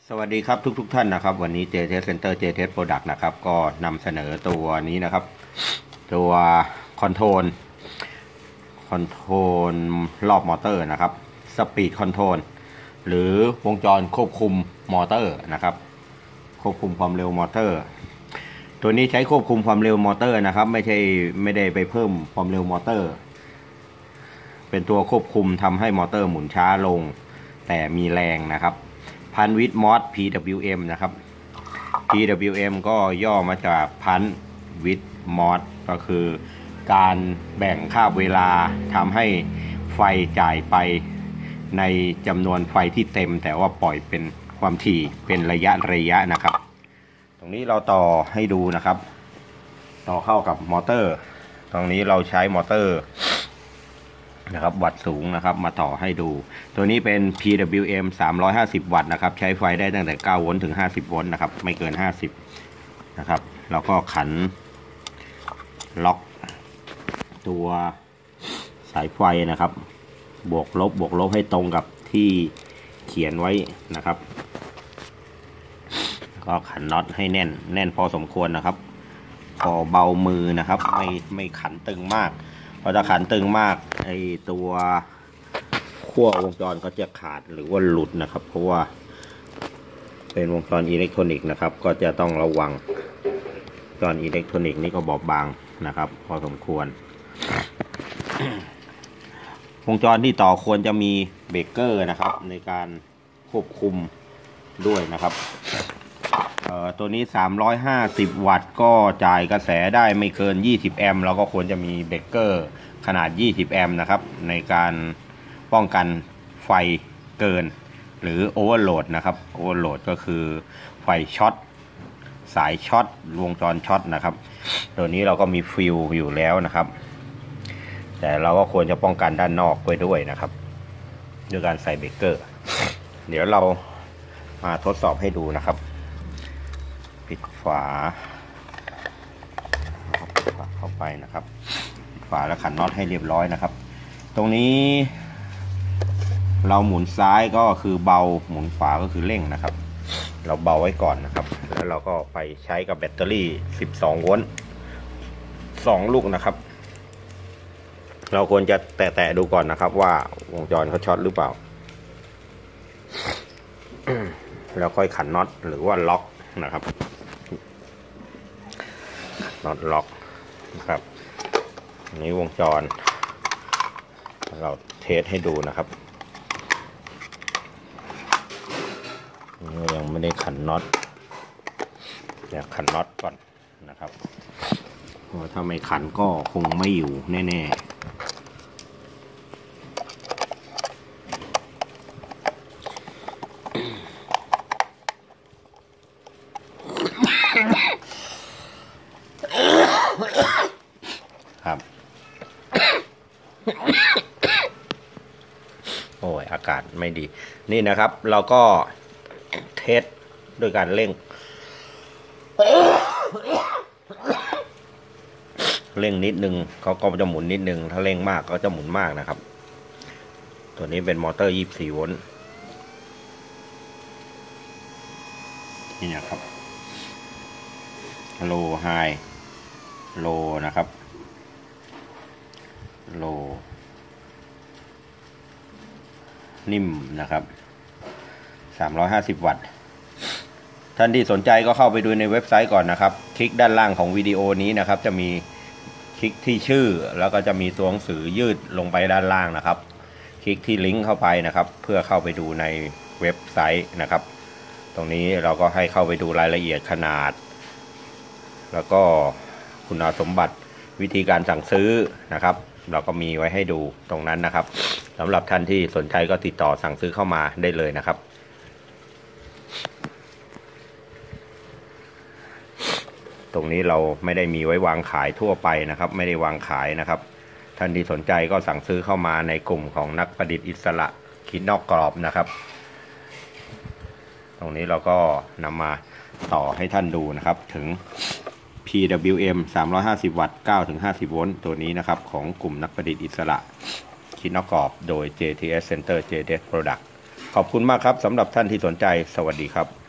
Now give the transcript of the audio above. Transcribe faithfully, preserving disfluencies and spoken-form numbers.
สวัสดีครับทุกๆทท่านนะครับวันนี้ เจ ที เอส Center เจ ที เอส Product นะครับก็นำเสนอตัวนี้นะครับตัวคอนโทรลคอนโทรลรอบมอเตอร์นะครับสปีดคอนโทรลหรือวงจรควบคุมมอเตอร์นะครับควบคุมความเร็วมอเตอร์ตัวนี้ใช้ควบคุมความเร็วมอเตอร์นะครับไม่ใช่ไม่ได้ไปเพิ่มความเร็วมอเตอร์เป็นตัวควบคุมทำให้มอเตอร์หมุนช้าลงแต่มีแรงนะครับพันวิดมอส พี ดับเบิลยู เอ็ม นะครับ พี ดับเบิลยู เอ็ม ก็ย่อมาจากพันวิดมอสก็คือการแบ่งค่าเวลาทำให้ไฟจ่ายไปในจำนวนไฟที่เต็มแต่ว่าปล่อยเป็นความถี่เป็นระยะระยะนะครับตรงนี้เราต่อให้ดูนะครับต่อเข้ากับมอเตอร์ตรงนี้เราใช้มอเตอร์นะครับวัตต์สูงนะครับมาต่อให้ดูตัวนี้เป็น พี ดับเบิลยู เอ็ม สามร้อยห้าสิบ วัตต์นะครับใช้ไฟได้ตั้งแต่เก้าโวลต์ถึงห้าสิบโวลต์นะครับไม่เกินห้าสิบนะครับแล้วก็ขันล็อกตัวสายไฟนะครับบวกลบบวกลบให้ตรงกับที่เขียนไว้นะครับก็ขันน็อตให้แน่นแน่นพอสมควรนะครับพอเบามือนะครับไม่ไม่ขันตึงมากพอจะขันตึงมากไอตัวขั้ววงจรก็จะขาดหรือว่าหลุดนะครับเพราะว่าเป็นวงจรอิเล็กทรอนิกส์นะครับก็จะต้องระวังวงจรอิเล็กทรอนิกส์นี่ก็บอบบางนะครับพอสมควร วงจรที่ต่อควรจะมีเบรกเกอร์นะครับในการควบคุมด้วยนะครับตัวนี้สามร้อยห้าสิบวัตต์ก็จ่ายกระแสได้ไม่เกินยี่สิบแอมป์เราก็ควรจะมีเบรกเกอร์ขนาดยี่สิบแอมป์นะครับในการป้องกันไฟเกินหรือโอเวอร์โหลดนะครับโอเวอร์โหลดก็คือไฟช็อตสายช็อตวงจรช็อตนะครับตัวนี้เราก็มีฟิลอยู่แล้วนะครับแต่เราก็ควรจะป้องกันด้านนอกไว้ด้วยนะครับด้วยการใส่เบรกเกอร์เดี๋ยวเรามาทดสอบให้ดูนะครับปิดฝาเข้าไปนะครับปิดฝาแล้วขันน็อตให้เรียบร้อยนะครับตรงนี้เราหมุนซ้ายก็คือเบาหมุนขวาก็คือเร่งนะครับเราเบาไว้ก่อนนะครับแล้วเราก็ไปใช้กับแบตเตอรี่สิบสองโวลต์สองลูกนะครับเราควรจะแตะๆดูก่อนนะครับว่าวงจรเขาช็อตหรือเปล่าแล้วค่อยขันน็อตหรือว่าล็อกนะครับน็อตล็อกนะครับนี้วงจรเราเทสให้ดูนะครับยังไม่ได้ขันน็อตเดี๋ยวขันน็อตก่อนนะครับเพราะถ้าไม่ขันก็คงไม่อยู่แน่ๆครับโอ้ยอากาศไม่ดีนี่นะครับเราก็เทสด้วยการเร่งเร่งนิดนึงเขาก็จะหมุนนิดนึงถ้าเร่งมากก็จะหมุนมากนะครับตัวนี้เป็นมอเตอร์ยี่สิบสี่โวลต์นี่นะครับโลไฮโลนะครับโลนิ่มนะครับสามร้อยห้าสิบวัตต์ท่านที่สนใจก็เข้าไปดูในเว็บไซต์ก่อนนะครับคลิกด้านล่างของวิดีโอนี้นะครับจะมีคลิกที่ชื่อแล้วก็จะมีตัวหนังสือยืดลงไปด้านล่างนะครับคลิกที่ลิงก์เข้าไปนะครับเพื่อเข้าไปดูในเว็บไซต์นะครับตรงนี้เราก็ให้เข้าไปดูรายละเอียดขนาดแล้วก็คุณสมบัติวิธีการสั่งซื้อนะครับเราก็มีไว้ให้ดูตรงนั้นนะครับสำหรับท่านที่สนใจก็ติดต่อสั่งซื้อเข้ามาได้เลยนะครับตรงนี้เราไม่ได้มีไว้วางขายทั่วไปนะครับไม่ได้วางขายนะครับท่านที่สนใจก็สั่งซื้อเข้ามาในกลุ่มของนักประดิษฐ์อิสระคิดนอกกรอบนะครับตรงนี้เราก็นำมาต่อให้ท่านดูนะครับถึง พี ดับเบิลยู เอ็ม สามร้อยห้าสิบ วัตต์ เก้าถึงห้าสิบ โวลต์ตัวนี้นะครับของกลุ่มนักประดิษฐ์อิสระคิดนอกกรอบโดย เจ ที เอส Center เจ ที เอส Product ขอบคุณมากครับสำหรับท่านที่สนใจสวัสดีครับ